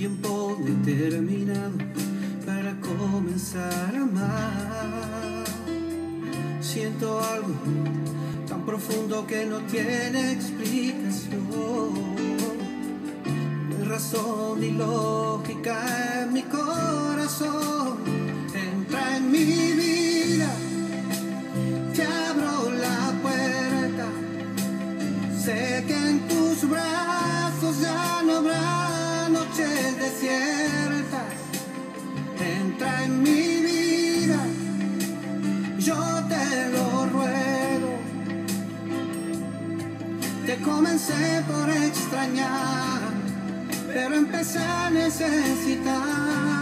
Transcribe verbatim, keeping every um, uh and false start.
tiempo determinado para comenzar a amar. Siento algo tan profundo que no tiene explicación. No hay razón ni lógica en mi corazón. Entra en mi vida, te abro la puerta. Sé que en tus brazos ya no habrá noches desiertas. Entra en mi vida, yo te lo ruego. Te comencé por extrañar, pero empecé a necesitar.